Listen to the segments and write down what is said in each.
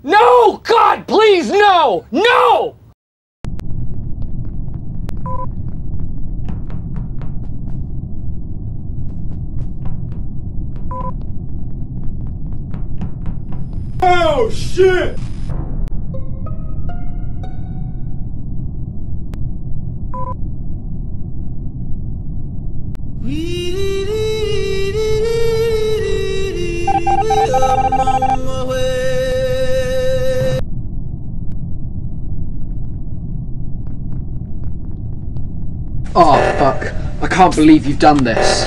No! God, please, no! No! Oh, shit! Oh, fuck. I can't believe you've done this.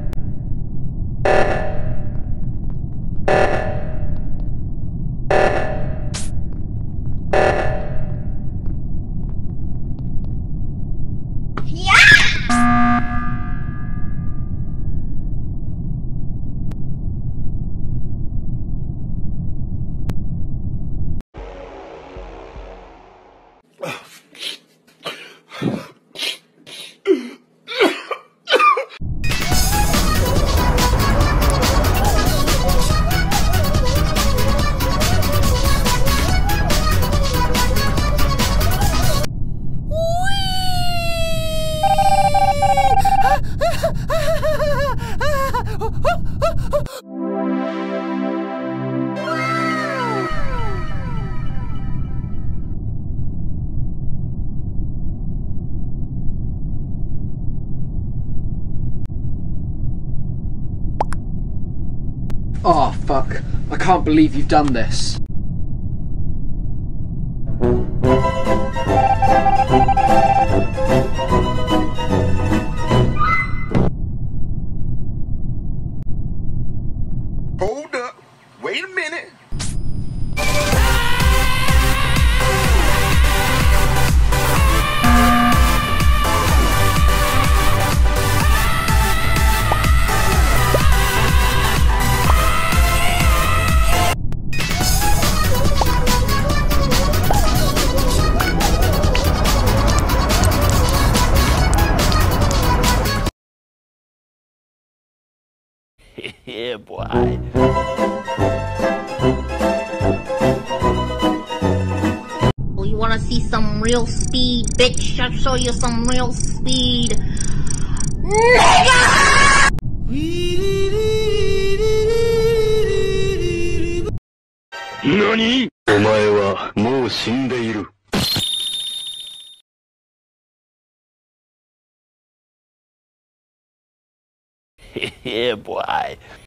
Oh, fuck. I can't believe you've done this. Hold up. Wait a minute. Yeah, boy. You wanna see some real speed, bitch? I'll show you some real speed. Nigga! NANI?! お前はもう死んでいる。Yeah, boy.